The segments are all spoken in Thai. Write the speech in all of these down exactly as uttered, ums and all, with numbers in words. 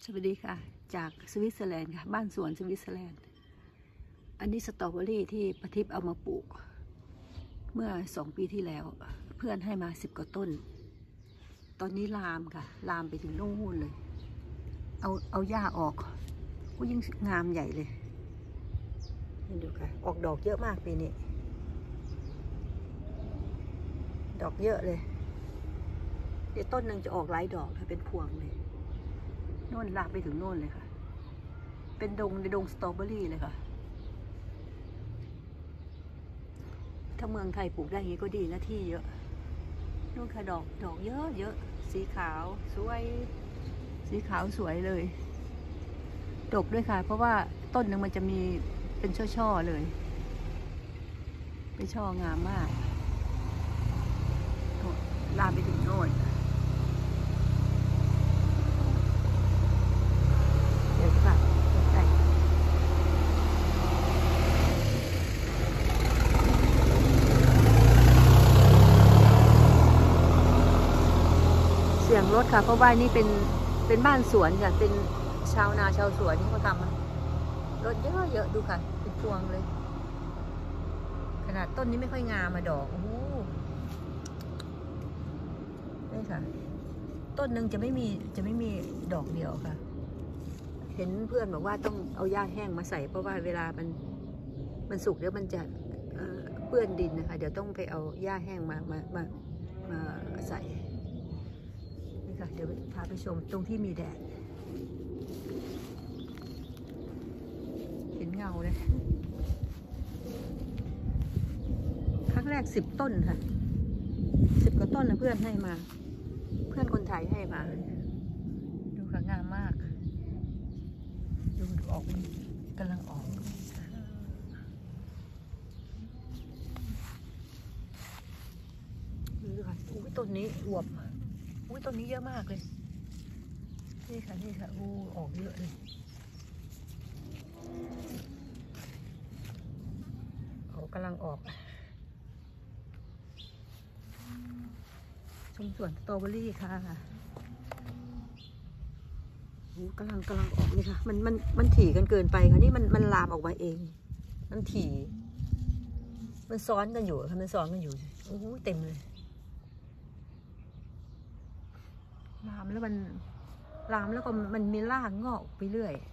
สวัสดีค่ะจากสวิตเซอร์แลนด์ค่ะบ้านสวนสวิตเซอร์แลนด์อันนี้สตรอเบอรี่ที่ประทิปเอามาปลูกเมื่อสองปีที่แล้วเพื่อนให้มาสิบกว่าต้นตอนนี้ลามค่ะลามไปถึงโน่นเลยเอาเอาหญ้าออกก็ยิ่งงามใหญ่เลยนี่ดูค่ะออกดอกเยอะมากปีนี้ดอกเยอะเลยเดี๋ยวต้นหนึ่งจะออกหลายดอกค่ะเป็นพวงเลยโน่นลามไปถึงโน่นเลยค่ะเป็นดงในดงสตรอเบอรี่เลยค่ะถ้าเมืองไทยปลูกได้อย่างนี้ก็ดีนะที่เยอะนู่นค่ะดอกดอกเยอะเยอะสีขาวสวยสีขาวสวยเลยดกด้วยค่ะเพราะว่าต้นหนึ่งมันจะมีเป็นช่อๆเลยเป็นช่องามมากลามไปถึงโน่นเดี๋ยวค่ะใกล้เสียงรถค่ะเพราะว่านี่เป็นเป็นบ้านสวนค่ะเป็นชาวนาชาวสวนที่เขาทำรถเยอะเยอะดูค่ะเป็นพวงเลยขนาดต้นนี้ไม่ค่อยงามมาดอกโอ้โหนี่ค่ะต้นหนึ่งจะไม่มีจะไม่มีดอกเดียวค่ะเห็นเพื่อนบอกว่าต้องเอาหญ้าแห้งมาใส่เพราะว่าเวลามันมันสุกแล้วมันจะเปื้อนดินนะคะเดี๋ยวต้องไปเอาหญ้าแห้งมามามามาใส่นี่ค่ะเดี๋ยวพาไปชมตรงที่มีแดดเห็นเงาเลยครั้งแรกสิบต้นค่ะสิบกว่าต้นนะเพื่อนให้มาเพื่อนคนไทยให้มาดูค่ะงามมากดูออกกำลังออกดูค่ะอุ้ยต้นนี้อวบอุ้ยต้นนี้เยอะมากเลยนี่ค่ะนี่ค่ะอู้ออกเยอะเลยเขากำลังออกชมสวนสตรอเบอรี่ค่ะโอ้กำลังกำลังออกเลยค่ะมันมันมันถี่กันเกินไปค่ะนี่มันมันลามออกมาเองมันถี่มันซ้อนกันอยู่ค่ะมันซ้อนกันอยู่โอ้โหเต็มเลยลามแล้วมันลามแล้วก็มันมีรากงอกไปเรื่อย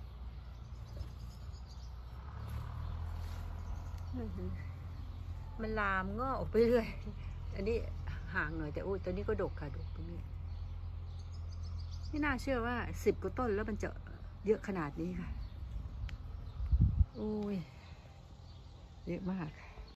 มันลามงอกออกไปเรื่อยอันนี้ห่างหน่อยแต่โอ้ยตัวนี้ก็ดกค่ะดกตรงนี้ไม่น่าเชื่อว่าสิบกว่าต้นแล้วมันจะเยอะขนาดนี้ค่ะโอ้ยเยอะมาก